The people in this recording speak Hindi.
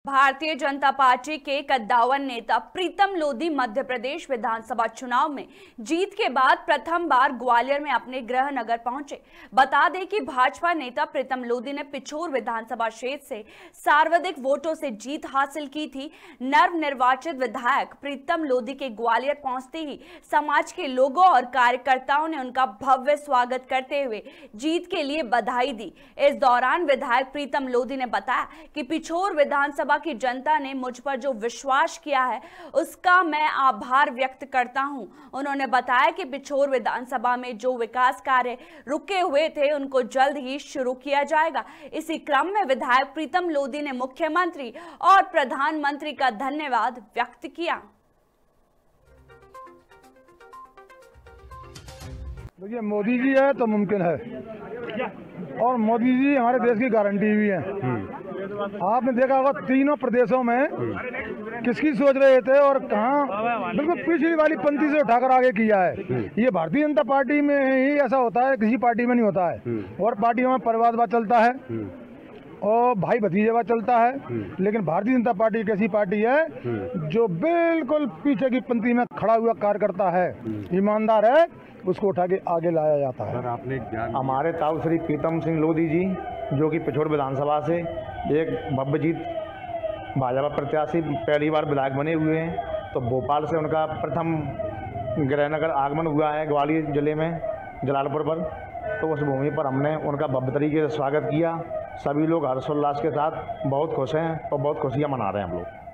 भारतीय जनता पार्टी के कद्दावर नेता प्रीतम लोधी मध्य प्रदेश विधानसभा चुनाव में जीत के बाद प्रथम बार ग्वालियर में अपने गृह नगर पहुंचे। बता दें कि भाजपा नेता प्रीतम लोधी ने पिछोर विधानसभा क्षेत्र से सर्वाधिक वोटों से जीत हासिल की थी। नवनिर्वाचित विधायक प्रीतम लोधी के ग्वालियर पहुंचते ही समाज के लोगों और कार्यकर्ताओं ने उनका भव्य स्वागत करते हुए जीत के लिए बधाई दी। इस दौरान विधायक प्रीतम लोधी ने बताया कि पिछोर विधानसभा की जनता ने मुझ पर जो विश्वास किया है उसका मैं आभार व्यक्त करता हूं। उन्होंने बताया कि पिछोर विधानसभा में जो विकास कार्य रुके हुए थे उनको जल्द ही शुरू किया जाएगा। इसी क्रम में विधायक प्रीतम लोधी ने मुख्यमंत्री और प्रधानमंत्री का धन्यवाद व्यक्त किया। देखिए, मोदी जी है तो मुमकिन है और मोदी जी हमारे देश की गारंटी भी है। आपने देखा होगा तीनों प्रदेशों में किसकी सोच रहे थे और कहाँ बिल्कुल पिछली वाली पंक्ति से उठाकर आगे किया है। ये भारतीय जनता पार्टी में ही ऐसा होता है, किसी पार्टी में नहीं होता है। और पार्टियों में परिवारवाद चलता है और भाई भतीजेवाद चलता है, लेकिन भारतीय जनता पार्टी एक ऐसी पार्टी है जो बिल्कुल पीछे की पंक्ति में खड़ा हुआ कार्यकर्ता है, ईमानदार है, उसको उठा के आगे लाया जाता है। आपने हमारे ताऊ श्री प्रीतम सिंह लोधी जी जो कि पिछोर विधानसभा से एक भव्य जीत भाजपा प्रत्याशी पहली बार विधायक बने हुए हैं, तो भोपाल से उनका प्रथम गृहनगर आगमन हुआ है ग्वालियर जिले में जलालपुर पर। तो उस भूमि पर हमने उनका भव्य तरीके से स्वागत किया। सभी लोग हर्षोल्लास के साथ बहुत खुश हैं और बहुत खुशियाँ मना रहे हैं हम लोग।